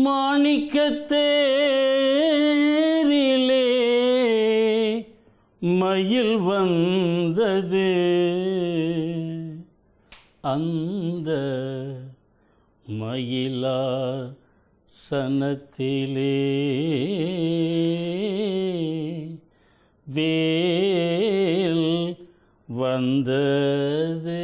மாணிக்கத்தேரிலே மயில் வந்தது, அந்த மயிலாசனத்திலே வேல் வந்தது.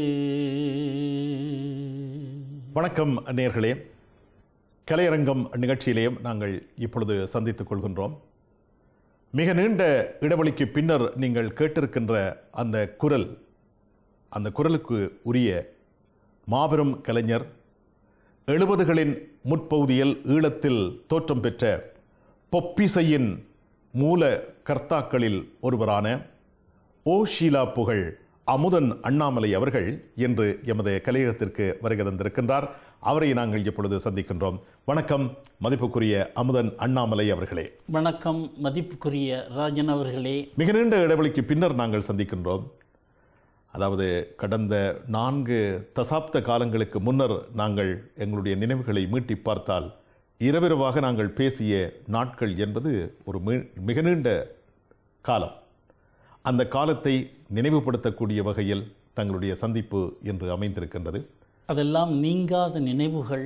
வணக்கம் நேயர்களே, கலையரங்கம் நிகழ்ச்சியிலேயும் நாங்கள் இப்பொழுது சந்தித்துக் கொள்கின்றோம். மிக நீண்ட இடைவெளிக்கு பின்னர் நீங்கள் கேட்டிருக்கின்ற அந்த குரல், அந்த குரலுக்கு உரிய மாபெரும் கலைஞர், 70களின் முற்பகுதியில் ஈழத்தில் தோற்றம் பெற்ற பொப்பிசையின் மூல கர்த்தாக்களில் ஒருவரான ஓ ஷீலா புகழ் அமுதன் அண்ணாமலை அவர்கள் இன்று எமது கலையகத்திற்கு வருகை தந்திருக்கின்றார். அவரை நாங்கள் இப்பொழுது சந்திக்கின்றோம். வணக்கம் மதிப்புக்குரிய அமுதன் அண்ணாமலை அவர்களே. வணக்கம் மதிப்புக்குரிய ராஜன் அவர்களே. மிக நீண்ட இடைவெளிக்கு பின்னர் நாங்கள் சந்திக்கின்றோம். அதாவது கடந்த 4 தசாப்த காலங்களுக்கு முன்னர் நாங்கள் எங்களுடைய நினைவுகளை மீட்டி பார்த்தால் இரவிரவாக நாங்கள் பேசிய நாட்கள் என்பது ஒரு மிக நீண்ட காலம். அந்த காலத்தை நினைவுபடுத்தக்கூடிய வகையில் தங்களுடைய சந்திப்பு என்று அமைந்திருக்கின்றது. அதெல்லாம் நீங்காத நினைவுகள்.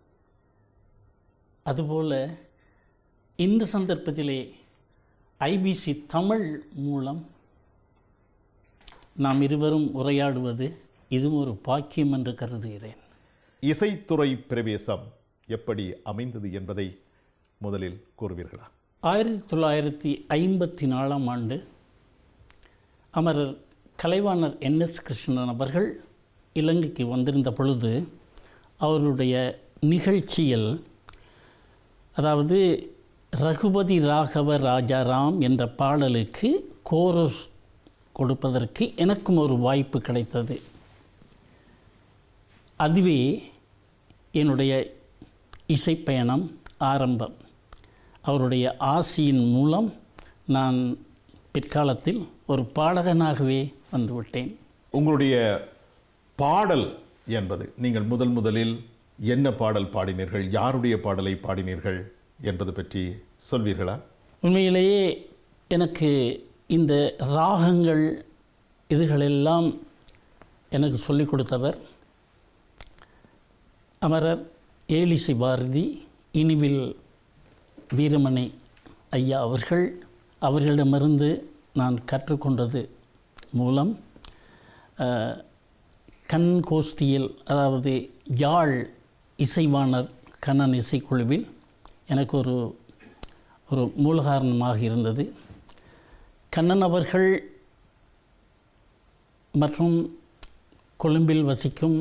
அதுபோல இந்த சந்தர்ப்பத்திலே ஐபிசி தமிழ் மூலம் நாம் இருவரும் உரையாடுவது இதுவும் ஒரு பாக்கியம் என்று கருதுகிறேன். இசைத்துறை பிரவேசம் எப்படி அமைந்தது என்பதை முதலில் கூறுவீர்களா? 1954ஆம் ஆண்டு அமரர் கலைவாணர் NS கிருஷ்ணன் அவர்கள் இலங்கைக்கு வந்திருந்த பொழுது அவருடைய நிகழ்ச்சியில், அதாவது ரகுபதி ராகவ ராஜாராம் என்ற பாடலுக்கு கோரஸ் கொடுப்பதற்கு எனக்கும் ஒரு வாய்ப்பு கிடைத்தது. அதுவே என்னுடைய இசைப்பயணம் ஆரம்பம். அவருடைய ஆசியின் மூலம் நான் பிற்காலத்தில் ஒரு பாடகனாகவே வந்துவிட்டேன். உங்களுடைய பாடல் என்பது, நீங்கள் முதலில் என்ன பாடல் பாடினீர்கள், யாருடைய பாடலை பாடினீர்கள் என்பது பற்றி சொல்வீர்களா? உண்மையிலேயே எனக்கு இந்த ராகங்கள் இதுகளெல்லாம் எனக்கு சொல்லிக் கொடுத்தவர் அமரர் ஏலிசை பாரதி, இனிவில் வீரமணி ஐயா அவர்களிடமிருந்து நான் கற்றுக்கொண்டது மூலம் கண் கோஷ்டியில், அதாவது யாழ் இசைவாணர் கண்ணன் இசைக்குழுவில் எனக்கு ஒரு மூலகாரணமாக இருந்தது. கண்ணன் அவர்கள் மற்றும் கொழும்பில் வசிக்கும்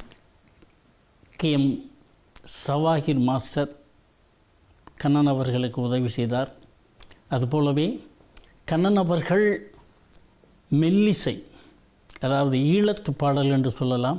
KM சவாஹிர் மாஸ்டர் கண்ணன் அவர்களுக்கு உதவி செய்தார். அதுபோலவே கண்ணன் அவர்கள் மெல்லிசை, அதாவது ஈழத்து பாடல் என்று சொல்லலாம்,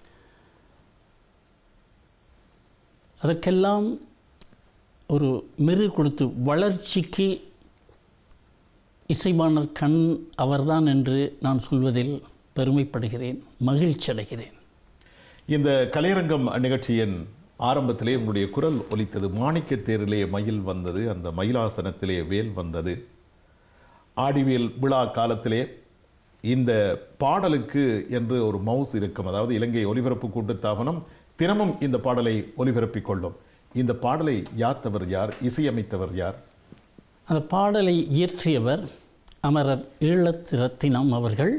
அதற்கெல்லாம் ஒரு மெரு கொடுத்து வளர்ச்சிக்கு இசைவாணர் கண் அவர்தான் என்று நான் சொல்வதில் பெருமைப்படுகிறேன், மகிழ்ச்சி அடைகிறேன். இந்த கலையரங்கம் நிகழ்ச்சியின் ஆரம்பத்திலே உங்களுடைய குரல் ஒலித்தது. மாணிக்கத்தேரிலே மயில் வந்தது, அந்த மயிலாசனத்திலே வேல் வந்தது. ஆடிவேல் விழா காலத்திலே இந்த பாடலுக்கு என்று ஒரு மவுஸ் இருக்கும். அதாவது இலங்கை ஒலிபரப்பு கூட்டுத்தாபனம் தினமும் இந்த பாடலை ஒலிபரப்பிக் கொள்ளும். இந்த பாடலை யாத்தவர் யார், இசையமைத்தவர் யார்? அந்த பாடலை இயற்றியவர் அமரர் ஈழத்து ரத்தினம் அவர்கள்.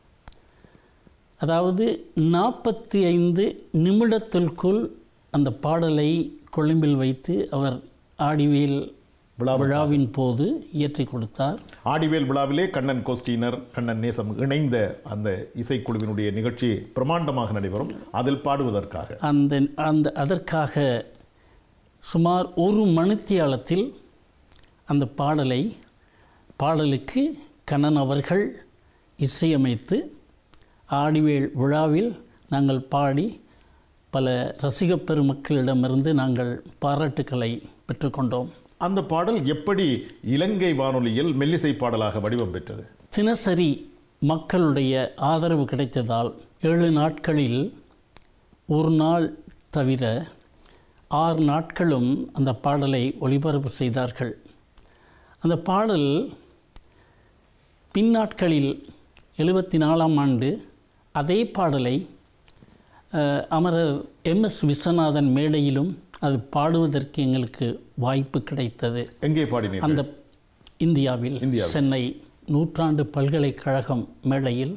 அதாவது 45 நிமிடத்திற்குள் அந்த பாடலை கொழும்பில் வைத்து அவர் ஆடிவேல் விழாவின் போது இயற்றி கொடுத்தார். ஆடிவேல் விழாவிலே கண்ணன் கோஷ்டியினர், கண்ணன் நேசம் இணைந்த அந்த இசைக்குழுவினுடைய நிகழ்ச்சி பிரமாண்டமாக நடைபெறும். அதில் பாடுவதற்காக அதற்காக சுமார் 1 மணித்தியாலத்தில் அந்த பாடலுக்கு கண்ணன் அவர்கள் இசையமைத்து ஆடிவேல் விழாவில் நாங்கள் பாடி பல ரசிகப் பெருமக்களிடமிருந்து நாங்கள் பாராட்டுக்களை பெற்றுக்கொண்டோம். அந்த பாடல் எப்படி இலங்கை வானொலியில் மெல்லிசை பாடலாக வடிவம் பெற்றது? தினசரி மக்களுடைய ஆதரவு கிடைத்ததால் 7 நாட்களில் ஒரு நாள் தவிர 6 நாட்களும் அந்த பாடலை ஒளிபரப்பு செய்தார்கள். அந்த பாடல் பின்னாட்களில் 74ஆம் ஆண்டு அதே பாடலை அமரர் MS விஸ்வநாதன் மேடையிலும் அது பாடுவதற்கு எங்களுக்கு வாய்ப்பு கிடைத்தது. எங்கே பாடினீர்கள்? அந்த இந்தியாவில் சென்னை நூற்றாண்டு பல்கலைக்கழகம் மேடையில்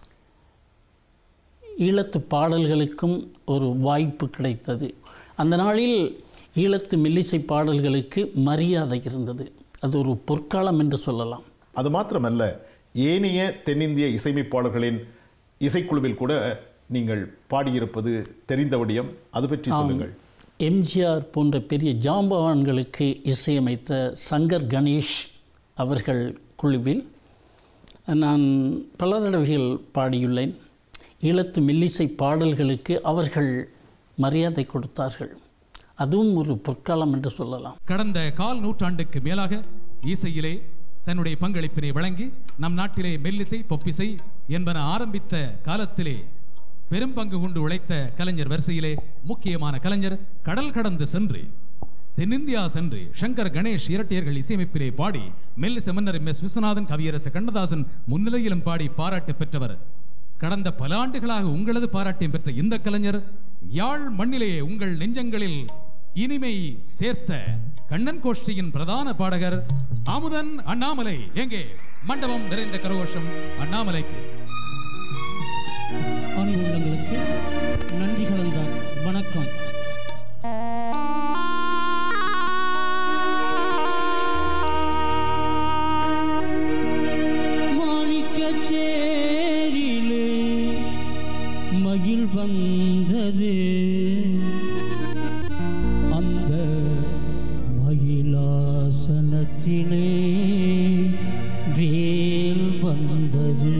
ஈழத்து பாடல்களுக்கும் ஒரு வாய்ப்பு கிடைத்தது. அந்த நாளில் ஈழத்து மெல்லிசை பாடல்களுக்கு மரியாதை இருந்தது. அது ஒரு பொற்காலம் என்று சொல்லலாம். அது மாத்திரமல்ல, ஏனைய தென்னிந்திய இசையமைப்பாளர்களின் இசைக்குழுவில் கூட நீங்கள் பாடியிருப்பது தெரிந்த விடயம். அது பற்றி சொல்லுங்கள். எம்ஜிஆர் போன்ற பெரிய ஜாம்பவான்களுக்கு இசையமைத்த சங்கர் கணேஷ் அவர்கள் குழுவில் நான் பல தடவைகள் பாடியுள்ளேன். ஈழத்து மெல்லிசை பாடல்களுக்கு அவர்கள் மரியாதை கொடுத்தார்கள். அதுவும் ஒரு பொற்காலம் என்று சொல்லலாம். கடந்த 1/4 நூற்றாண்டுக்கு மேலாக இசையிலே தன்னுடைய பங்களிப்பினை வழங்கி நம் நாட்டிலே மெல்லிசை பொப்பிசை என்பன ஆரம்பித்த காலத்திலே பெரும் பங்கு கொண்டு உழைத்த கலைஞர் வரிசையிலே முக்கியமான கலைஞர் கடல் கடந்து சென்று தென்னிந்தியா சென்று சங்கர் கணேஷ் இரட்டையர்கள் இசையமைப்பிலே பாடி மெல்லிசை மன்னர் MS விஸ்வநாதன், கவியரசு கண்ணதாசன் முன்னிலையிலும் பாடி பாராட்டு பெற்றவர். கடந்த பல ஆண்டுகளாக உங்களது பாராட்டியம் பெற்ற இந்த கலைஞர் யாழ் மண்ணிலே உங்கள் நெஞ்சங்களில் இனிமை சேர்த்த கண்ணன் கோஷ்டியின் பிரதான பாடகர் அமுதன் அண்ணாமலை. எங்கே மண்டபம் நிறைந்த கரகோஷம் அண்ணாமலைக்கு. அன்புள்ளங்களுக்கு நன்றி கலந்த வணக்கம். மாணிக்கத்தேரிலே மகிழ் வந்தது, அந்த மகிழாசனத்திலே வேல் வந்தது.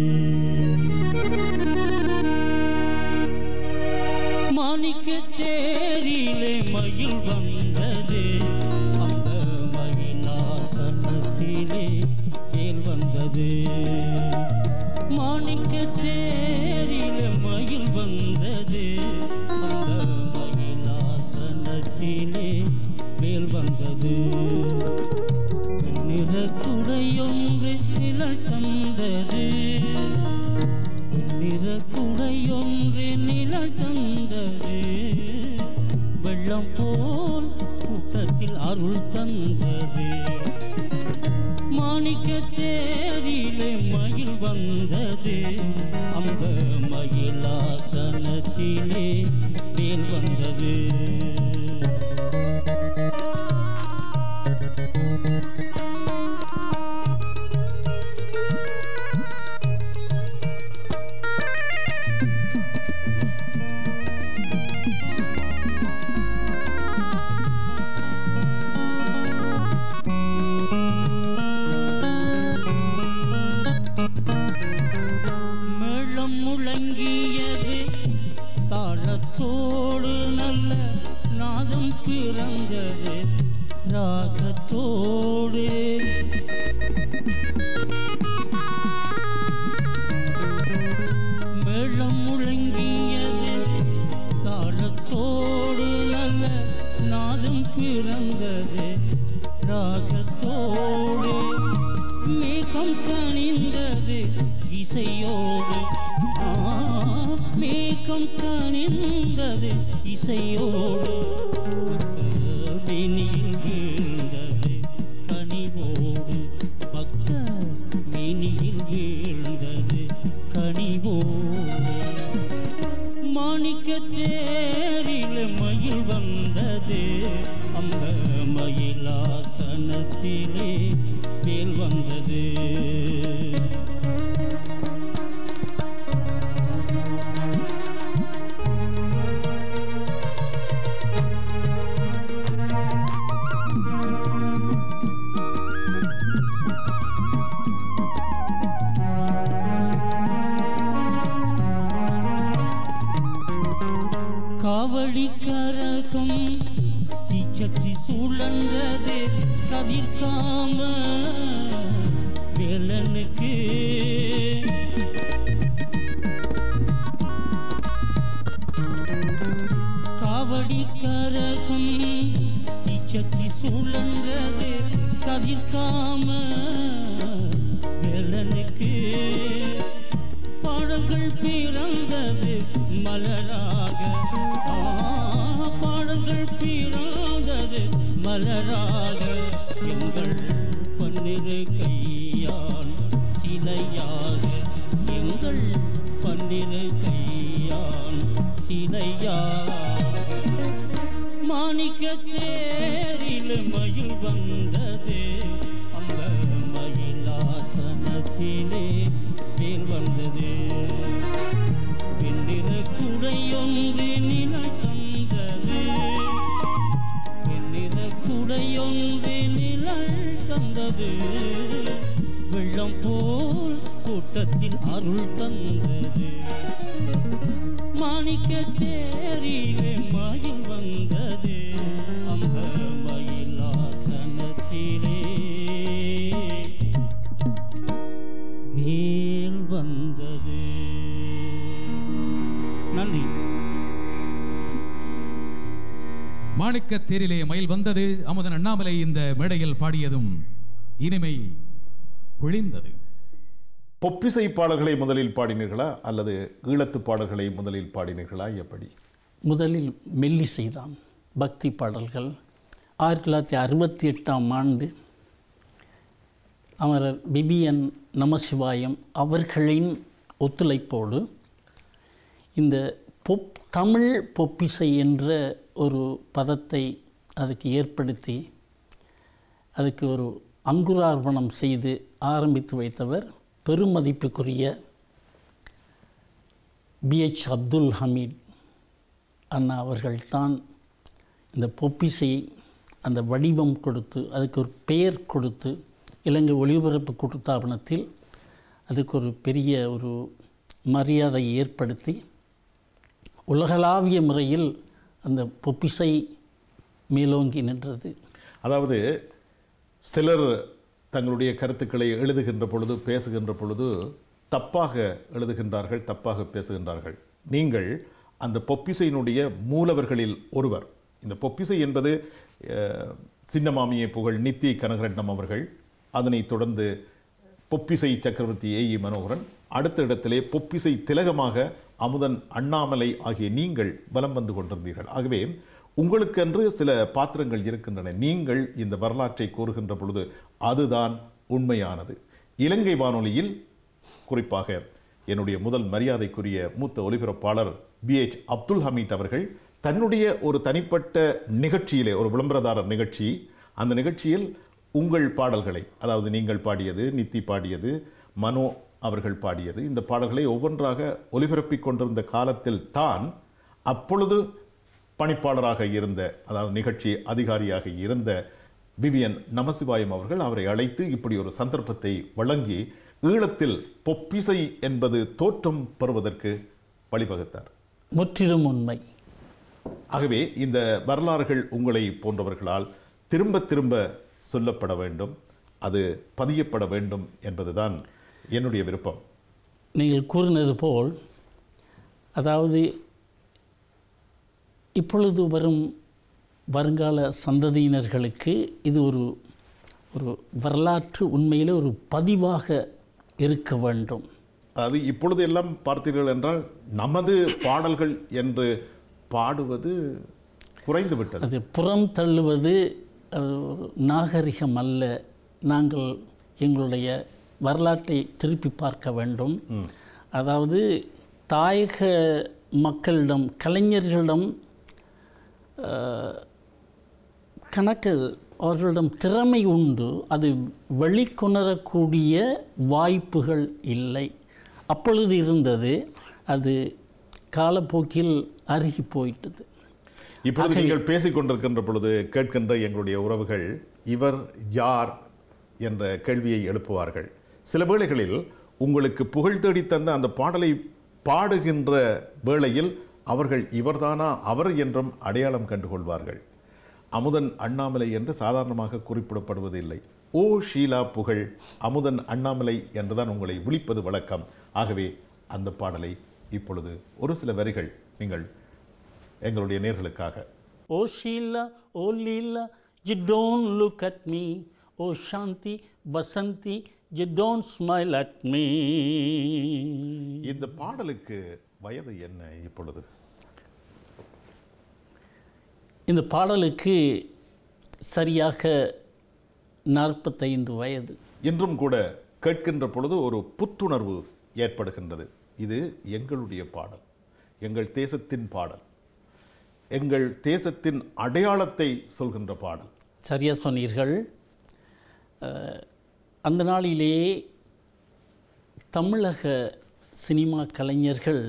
மாணிக்கத்தேரிலே மகிழ் வந்தது, அந்த மகிழாசனத்திலே வேல் வந்தது. மாணிக்கத்தேரிலே மகிழ் வந்தது, அந்த மகிழாசனத்திலே வேல் வந்தது. நிறக்குடையொன்று நிழல் தந்தது, நிறக்குடையொன்று நிழல் தந்தது. வெள்ளம் போல் கூட்டத்தில் அருள் தந்தது. மாணிக்கத்தேரிலே மகிழ் வந்தது, அந்த மகிழாசனத்திலே வேல் வந்தது. மேளம் முழங்கியது தாளத்தோடு, நல்ல நாதம் பிறந்தது ராகத்தோடு. மேளம் முழங்கியது தாளத்தோடு, நல்ல நாதம் பிறந்தது ராகத்தோடு. மேகம் கனிந்தது இசையோடு, மேகம் கனிந்தது இசையோடு. மேனியில் வீழ்ந்தது கனிவோடு, பக்த மேனியில் வீழ்ந்தது கனிவோடு. மாணிக்கத்தேரிலே மகிழ் வந்தது, அந்த மகிழாசனத்திலே வேல் வந்தது. காவடி கரகம் தீச்சட்டி சுழன்றது கதிர்காம வேலனுக்கு. காவடி கரகம் தீச்சட்டி சூழன்றது கதிர்காம வேலனுக்கு பாடல்கள் பிறந்தது மலராக பாடல்கள் பிறந்தது மலராக எங்கள் பன்னிரு கையால் சிலையாக எங்கள் பன்னிரு கையால் சிலையாக மாணிக்க தேரில் மயில் வந்தது அந்த மயிலாசனத்திலே வேல் வந்தது வெண்ணிற குடையொன்று நிழல் தந்தது வெண்ணிற குடையொன்று நிழல் தந்தது வெள்ளம் போல் கூட்டத்தில் அருள் தந்தது மாணிக்க தேரிலே மயில் வந்தது அந்த மயிலாசனத்திலே வேல் வந்தது. நன்றி. மாணிக்க தேரிலே மயில் வந்தது அமுதன் அண்ணாமலை இந்த மேடையில் பாடியதும் இனிமை பொழிந்தது. பொப்பிசை பாடல்களை முதலில் பாடினீர்களா அல்லது ஈழத்து பாடல்களை முதலில் பாடினீர்களா? எப்படி? முதலில் மெல்லிசைதான், பக்தி பாடல்கள். 1968ஆம் ஆண்டு அமரர் விவிஎன் நமசிவாயம் அவர்களின் ஒத்துழைப்போடு இந்த தமிழ் பொப்பிசை என்ற ஒரு பதத்தை அதுக்கு ஏற்படுத்தி அதுக்கு ஒரு அங்குரார்ப்பணம் செய்து ஆரம்பித்து வைத்தவர் பெருமதிப்புக்குரிய பிஎச் அப்துல் ஹமீத் அண்ணா அவர்கள்தான். இந்த பொப்பிசை அந்த வடிவம் கொடுத்து அதுக்கு ஒரு பெயர் கொடுத்து இலங்கை ஒளிபரப்பு கூட்டுத்தாபனத்தில் அதுக்கு ஒரு பெரிய ஒரு மரியாதை ஏற்படுத்தி உலகளாவிய முறையில் அந்த பொப்பிசை மேலோங்கி நின்றது. அதாவது சிலர் தங்களுடைய கருத்துக்களை எழுதுகின்ற பொழுது பேசுகின்ற பொழுது தப்பாக எழுதுகின்றார்கள், தப்பாக பேசுகின்றார்கள். நீங்கள் அந்த பொப்பிசையினுடைய மூலவர்களில் ஒருவர். இந்த பொப்பிசை என்பது சின்னமாமியை புகழ் நித்தி கனகரட்னம் அவர்கள், அதனைத் தொடர்ந்து பொப்பிசை சக்கரவர்த்தி ஏஇ மனோகரன், அடுத்த இடத்திலே பொப்பிசை திலகமாக அமுதன் அண்ணாமலை ஆகிய நீங்கள் வலம் வந்து கொண்டிருந்தீர்கள். ஆகவே உங்களுக்கென்று சில பாத்திரங்கள் இருக்கின்றன. நீங்கள் இந்த வரலாற்றை கூறுகின்ற பொழுது அதுதான் உண்மையானது. இலங்கை வானொலியில் குறிப்பாக என்னுடைய முதல் மரியாதைக்குரிய மூத்த ஒலிபரப்பாளர் பிஎச் அப்துல் ஹமீத் அவர்கள் தன்னுடைய ஒரு தனிப்பட்ட நிகழ்ச்சியிலே, ஒரு விளம்பரதாரர் நிகழ்ச்சி, அந்த நிகழ்ச்சியில் உங்கள் பாடல்களை, அதாவது நீங்கள் பாடியது, நித்தி பாடியது, மனோ அவர்கள் பாடியது, இந்த பாடல்களை ஒவ்வொன்றாக ஒலிபரப்பிக் கொண்டிருந்த காலத்தில் தான் அப்பொழுது பணிப்பாளராக இருந்த, அதாவது நிகழ்ச்சி அதிகாரியாக இருந்த விவிஎன் நமசிவாயம் அவர்கள் அவரை அழைத்து இப்படி ஒரு சந்தர்ப்பத்தை வழங்கி ஈழத்தில் பொப்பிசை என்பது தோற்றம் பெறுவதற்கு வழிவகுத்தார். முற்றிலும் உண்மை. ஆகவே இந்த வரலாறுகள் உங்களை போன்றவர்களால் திரும்ப திரும்ப சொல்லப்பட வேண்டும், அது பதியப்பட வேண்டும் என்பதுதான் என்னுடைய விருப்பம். நீங்கள் கூறினது போல், அதாவது இப்பொழுது வரும் வருங்கால சந்ததியினர்களுக்கு இது ஒரு வரலாற்று உண்மையில் ஒரு பதிவாக இருக்க வேண்டும். அது இப்பொழுது எல்லாம் பார்த்தீர்கள் என்றால் நமது பாடல்கள் என்று பாடுவது குறைந்து விட்டது. அது புறம் தள்ளுவது அது ஒரு நாகரிகம் அல்ல. நாங்கள் எங்களுடைய வரலாற்றை திருப்பி பார்க்க வேண்டும். அதாவது தாயக மக்களிடம், கலைஞர்களிடம் கணக்கு அவர்களிடம் திறமை உண்டு, அது வெளிக்கொணரக்கூடிய வாய்ப்புகள் இல்லை. அப்பொழுது இருந்தது, அது காலப்போக்கில் அருகி போயிட்டது. இப்பொழுது நீங்கள் பேசிக்கொண்டிருக்கின்ற பொழுது கேட்கின்ற எங்களுடைய உறவுகள் இவர் யார் என்ற கேள்வியை எழுப்புவார்கள். சில வேளைகளில் உங்களுக்கு புகழ் தேடி தந்த அந்த பாடலை பாடுகின்ற வேளையில் அவர்கள் இவர்தானா அவர் என்றும் அடையாளம் கண்டுகொள்வார்கள். அமுதன் அண்ணாமலை என்று சாதாரணமாக குறிப்பிடப்படுவதில்லை. ஓ ஷீலா புகழ் அமுதன் அண்ணாமலை என்றுதான் உங்களை விழிப்பது வழக்கம். ஆகவே அந்த பாடலை இப்பொழுது ஒரு சில வரிகள் நீங்கள் எங்களுடைய நேர்களுக்காக. ஓ ஷீலா ஓ லீலா you don't look at me. Oh Shanti, Vasanti, you don't smile at me. இந்த பாடலுக்கு வயது என்ன இப்பொழுது? இந்த பாடலுக்கு சரியாக 45 வயது. இன்றும் கூட கேட்கின்ற பொழுது ஒரு புத்துணர்வு ஏற்படுகின்றது. இது எங்களுடைய பாடல், எங்கள் தேசத்தின் பாடல், எங்கள் தேசத்தின் அடையாளத்தை சொல்கின்ற பாடல். சரியாக சொன்னீர்கள். அந்த நாளிலேயே தமிழக சினிமா கலைஞர்கள்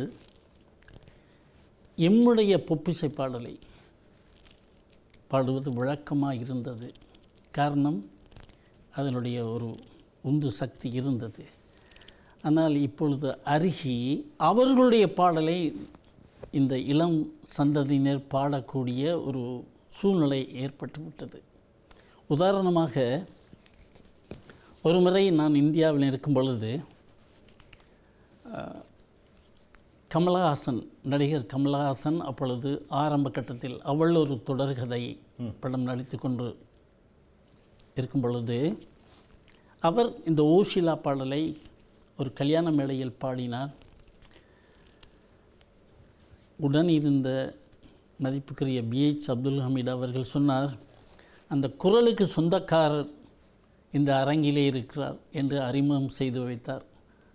எம்முடைய பொப்பிசை பாடலை பாடுவது வழக்கமாக இருந்தது. காரணம், அதனுடைய ஒரு உந்து சக்தி இருந்தது. ஆனால் இப்பொழுது அருகி அவர்களுடைய பாடலை இந்த இளம் சந்ததியினர் பாடக்கூடிய ஒரு சூழ்நிலை ஏற்பட்டுவிட்டது. உதாரணமாக, ஒரு முறை நான் இந்தியாவில் இருக்கும் பொழுது கமலஹாசன், நடிகர் கமலஹாசன் அப்பொழுது ஆரம்ப கட்டத்தில் அவள் ஒரு தொடர்கதை படம் நடித்து கொண்டு இருக்கும் பொழுது அவர் இந்த ஓஷிலா பாடலை ஒரு கல்யாண மேடையில் பாடினார். உடன் இருந்த மதிப்புக்குரிய BH அப்துல் ஹமீட் அவர்கள் சொன்னார், அந்த குரலுக்கு சொந்தக்காரர் இந்த அரங்கிலே இருக்கிறார் என்று அறிமுகம் செய்து வைத்தார்.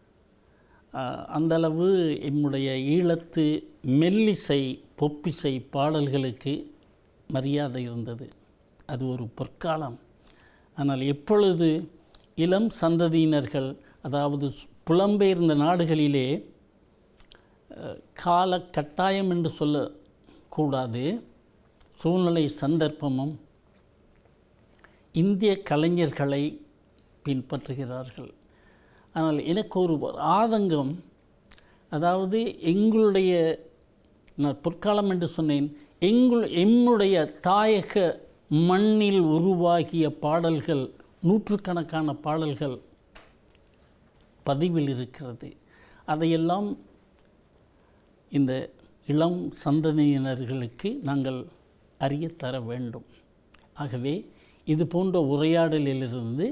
அந்தளவு எம்முடைய ஈழத்து மெல்லிசை பொப்பிசை பாடல்களுக்கு மரியாதை இருந்தது. அது ஒரு பொற்காலம். ஆனால் எப்பொழுது இளம் சந்ததியினர்கள், அதாவது புலம்பெயர்ந்த நாடுகளிலே கால கட்டாயம் என்று சொல்லக்கூடாது, சூழ்நிலை சந்தர்ப்பமும் இந்திய கலைஞர்களை பின்பற்றுகிறார்கள். ஆனால் எனக்கு ஒரு ஆதங்கம், அதாவது எங்களுடைய, நான் பொற்காலம் என்று சொன்னேன், எம்முடைய தாயக மண்ணில் உருவாகிய பாடல்கள், நூற்றுக்கணக்கான பாடல்கள் பதிவில் இருக்கிறது. அதையெல்லாம் இந்த இளம் சந்ததியினர்களுக்கு நாங்கள் அறிய தர வேண்டும். ஆகவே இது போன்ற உரையாடலிலிருந்து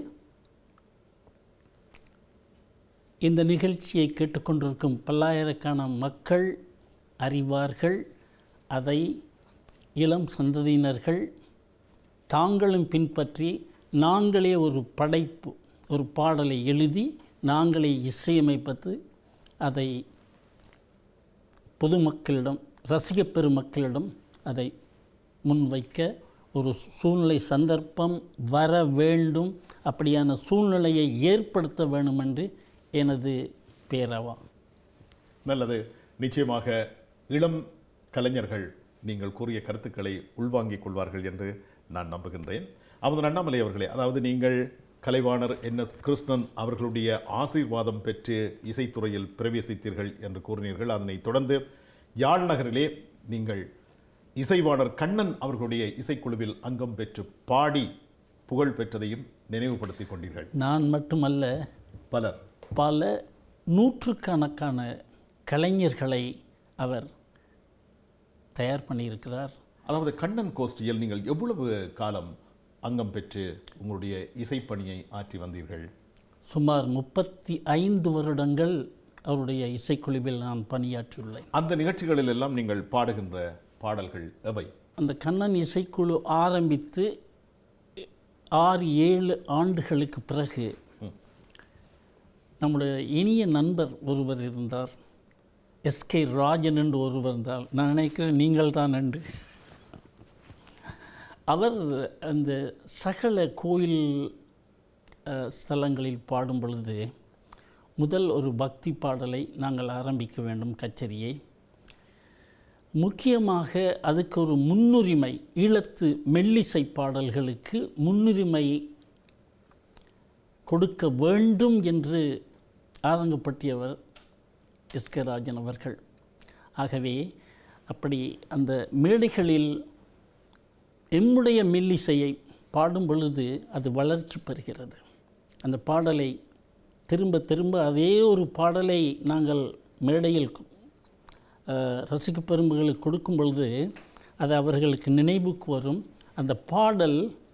இந்த நிகழ்ச்சியை கேட்டுக்கொண்டிருக்கும் பல்லாயிரக்கான மக்கள் அறிவார்கள். அதை இளம் சந்ததியினர்கள் தாங்களும் பின்பற்றி நாங்களே ஒரு படைப்பு, ஒரு பாடலை எழுதி நாங்களே இசையமைப்பது, அதை பொதுமக்களிடம், ரசிக பெருமக்களிடம் அதை முன்வைக்க ஒரு சூழ்நிலை சந்தர்ப்பம் வர வேண்டும். அப்படியான சூழ்நிலையை ஏற்படுத்த வேண்டும் என்று எனது பேராவா. நல்லது. நிச்சயமாக இளம் கலைஞர்கள் நீங்கள் கூறிய கருத்துக்களை உள்வாங்கிக் கொள்வார்கள் என்று நான் நம்புகின்றேன். அமுதன் அண்ணாமலை அவர்களே, அதாவது நீங்கள் கலைவாணர் NS கிருஷ்ணன் அவர்களுடைய ஆசீர்வாதம் பெற்று இசைத்துறையில் பிரவேசித்தீர்கள் என்று கூறினீர்கள். அதனைத் தொடர்ந்து யாழ் நகரிலே நீங்கள் இசைவாணர் கண்ணன் அவர்களுடைய இசைக்குழுவில் அங்கம் பெற்று பாடி புகழ் பெற்றதையும் நினைவுபடுத்திக் கொண்டீர்கள். நான் மட்டுமல்ல, பல நூற்றுக்கணக்கான கலைஞர்களை அவர் தயார் பண்ணியிருக்கிறார். அதாவது கண்ணன் கோஷ்டியில் நீங்கள் எவ்வளவு காலம் அங்கம் பெற்று உங்களுடைய இசைப்பணியை ஆற்றி வந்தீர்கள்? சுமார் 35 வருடங்கள் அவருடைய இசைக்குழுவில் நான் பணியாற்றியுள்ளேன். அந்த நிகழ்ச்சிகளில் எல்லாம் நீங்கள் பாடுகின்ற பாடல்கள் எவை? அந்த கண்ணன் இசைக்குழு ஆரம்பித்து 6-7 ஆண்டுகளுக்கு பிறகு நம்முடைய இனிய நண்பர் ஒருவர் இருந்தார், SK ராஜன் என்று ஒருவர் இருந்தால், நான் நினைக்கிறேன் நீங்கள் தான் என்று. அவர் அந்த சகல கோயில் ஸ்தலங்களில் பாடும் பொழுது முதல் ஒரு பக்தி பாடலை நாங்கள் ஆரம்பிக்க வேண்டும், கச்சேரியை. முக்கியமாக அதுக்கு ஒரு முன்னுரிமை, ஈழத்து மெல்லிசை பாடல்களுக்கு முன்னுரிமை கொடுக்க வேண்டும் என்று ஆதங்கப்பட்டியவர் SK ராஜன் அவர்கள். ஆகவே அப்படி அந்த மேடைகளில் எம்முடைய மெல்லிசையை பாடும் பொழுது அது வளர்ச்சி பெறுகிறது. அந்த பாடலை திரும்ப திரும்ப அதே ஒரு பாடலை நாங்கள் மேடையில் ரசிக பெருமகளுக்கு கொடுக்கும் பொழுது அது அவர்களுக்கு நினைவுக்கு வரும். அந்த பாடல்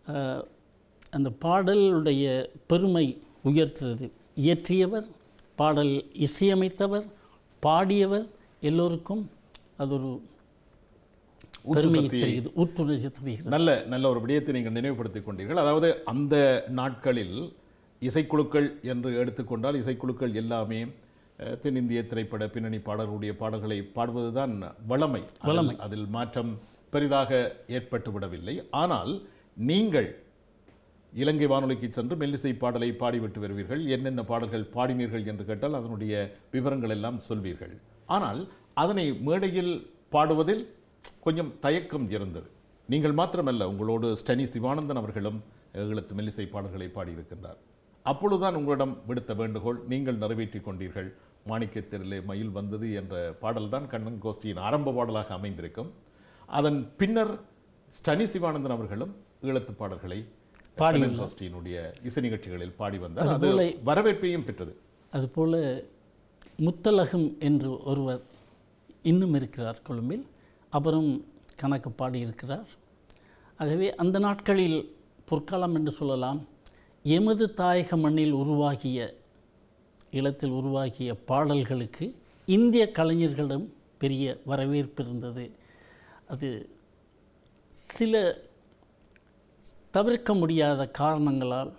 அந்த பாடலுடைய பெருமை உயர்த்துறது. இயற்றியவர், பாடல் இசையமைத்தவர், பாடியவர் எல்லோருக்கும் அது ஒரு பெருமை தெரிகிறது, ஊற்றுணர்ச்சி தெரிகிறது. நல்ல ஒரு விடயத்தை நீங்கள் நினைவுபடுத்திக் கொண்டீர்கள். அதாவது அந்த நாட்களில் இசைக்குழுக்கள் என்று எடுத்துக்கொண்டால் இசைக்குழுக்கள் எல்லாமே தென்னிந்திய திரைப்பட பின்னணி பாடல்களுடைய பாடல்களை பாடுவதுதான் வழமை. அதில் மாற்றம் பெரிதாக ஏற்பட்டு விடவில்லை. ஆனால் நீங்கள் இலங்கை வானொலிக்கு சென்று மெல்லிசை பாடலை பாடிவிட்டு வருவீர்கள். என்னென்ன பாடல்கள் பாடினீர்கள் என்று கேட்டால் அதனுடைய விவரங்கள் எல்லாம் சொல்வீர்கள். ஆனால் அதனை மேடையில் பாடுவதில் கொஞ்சம் தயக்கம் இருந்தது. நீங்கள் மாத்திரமல்ல, உங்களோடு ஸ்டனி சிவானந்தன் அவர்களும் ஈழத்து மெல்லிசை பாடல்களை பாடியிருக்கின்றார். அப்பொழுதுதான் உங்களிடம் விடுத்த வேண்டுகோள் நீங்கள் நிறைவேற்றிக் கொண்டீர்கள். மாணிக்கத்தேரிலே மயில் வந்தது என்ற பாடல்தான் கண்ணன் கோஷ்டியின் ஆரம்ப பாடலாக அமைந்திருக்கும். அதன் பின்னர் ஸ்டனி சிவானந்தன் அவர்களும் ஈழத்து பாடல்களை கண்ணன் கோஷ்டியினுடைய இசை நிகழ்ச்சிகளில் பாடி வந்தார். அது வரவேற்பையும் பெற்றது. அதுபோல முத்தலகம் என்று ஒருவர் இன்னும் இருக்கிறார் கொழும்பில். அவரும் கணக்கு பாடியிருக்கிறார். ஆகவே அந்த நாட்களில் பொற்காலம் என்று சொல்லலாம். எமது தாயக மண்ணில் உருவாகிய, ஈழத்தில் உருவாகிய பாடல்களுக்கு இந்திய கலைஞர்களிடம் பெரிய வரவேற்பு இருந்தது. அது சில தவிர்க்க முடியாத காரணங்களால்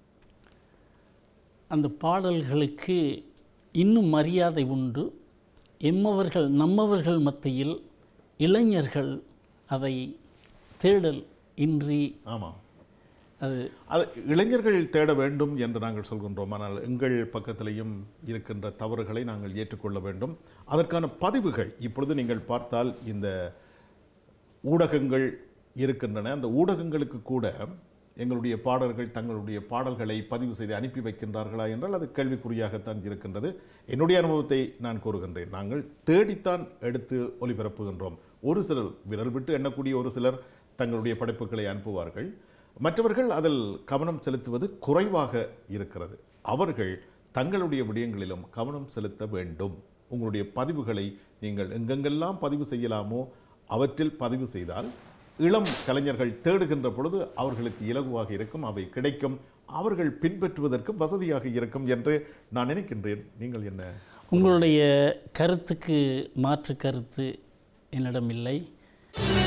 அந்த பாடல்களுக்கு இன்னும் மரியாதை உண்டு. எம்மவர்கள் நம்மவர்கள் மத்தியில் இளைஞர்கள் அதை தேடல் இன்றி. ஆமாம், அது இளைஞர்கள் தேட வேண்டும் என்று நாங்கள் சொல்கின்றோம். ஆனால் எங்கள் பக்கத்திலையும் இருக்கின்ற தவறுகளை நாங்கள் ஏற்றுக்கொள்ள வேண்டும். அதற்கான பதிவுகள் இப்பொழுது நீங்கள் பார்த்தால் இந்த ஊடகங்கள் இருக்கின்றன. அந்த ஊடகங்களுக்கு கூட எங்களுடைய பாடல்கள் தங்களுடைய பாடல்களை பதிவு செய்து அனுப்பி வைக்கின்றார்களா என்றால் அது கேள்விக்குறியாகத்தான் இருக்கின்றது. என்னுடைய அனுபவத்தை நான் கூறுகின்றேன். நாங்கள் தேடித்தான் எடுத்து ஒலிபரப்புகின்றோம். ஒரு சிலர், விரல் விட்டு எண்ணக்கூடிய ஒரு சிலர் தங்களுடைய படைப்புகளை அனுப்புவார்கள். மற்றவர்கள் அதில் கவனம் செலுத்துவது குறைவாக இருக்கிறது. அவர்கள் தங்களுடைய விடயங்களிலும் கவனம் செலுத்த வேண்டும். உங்களுடைய பதிவுகளை நீங்கள் எங்கெங்கெல்லாம் பதிவு செய்யலாமோ அவற்றில் பதிவு செய்தால் இளம் கலைஞர்கள் தேடுகின்ற பொழுது அவர்களுக்கு இலகுவாக இருக்கும், அவை கிடைக்கும், அவர்கள் பின்பற்றுவதற்கு வசதியாக இருக்கும் என்று நான் நினைக்கின்றேன். நீங்கள் என்ன? உங்களுடைய கருத்துக்கு மாற்று கருத்து என்னிடம் இல்லை.